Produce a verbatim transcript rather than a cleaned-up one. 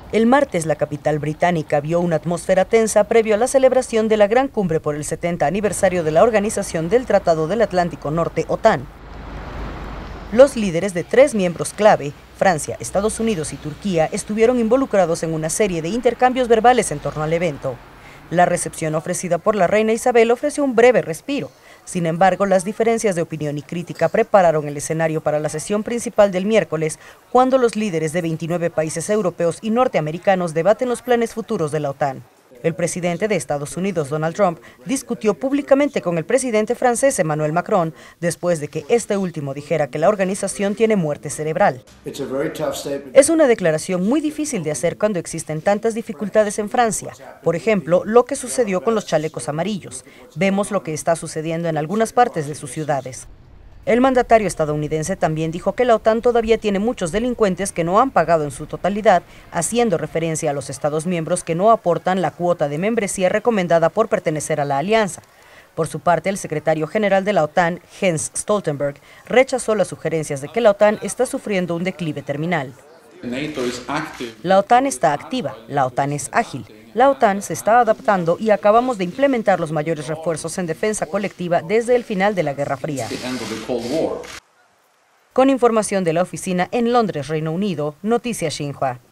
El martes, la capital británica vio una atmósfera tensa previo a la celebración de la gran cumbre por el setenta aniversario de la Organización del Tratado del Atlántico Norte, OTAN. Los líderes de tres miembros clave, Francia, Estados Unidos y Turquía, estuvieron involucrados en una serie de intercambios verbales en torno al evento. La recepción ofrecida por la reina Isabel ofreció un breve respiro. Sin embargo, las diferencias de opinión y crítica prepararon el escenario para la sesión principal del miércoles, cuando los líderes de veintinueve países europeos y norteamericanos debaten los planes futuros de la OTAN. El presidente de Estados Unidos, Donald Trump, discutió públicamente con el presidente francés, Emmanuel Macron, después de que este último dijera que la organización tiene muerte cerebral. Es una declaración muy difícil de hacer cuando existen tantas dificultades en Francia. Por ejemplo, lo que sucedió con los chalecos amarillos. Vemos lo que está sucediendo en algunas partes de sus ciudades. El mandatario estadounidense también dijo que la OTAN todavía tiene muchos delincuentes que no han pagado en su totalidad, haciendo referencia a los Estados miembros que no aportan la cuota de membresía recomendada por pertenecer a la alianza. Por su parte, el secretario general de la OTAN, Jens Stoltenberg, rechazó las sugerencias de que la OTAN está sufriendo un declive terminal. La OTAN está activa, la OTAN es ágil. La OTAN se está adaptando y acabamos de implementar los mayores refuerzos en defensa colectiva desde el final de la Guerra Fría. Con información de la oficina en Londres, Reino Unido, Noticias Xinhua.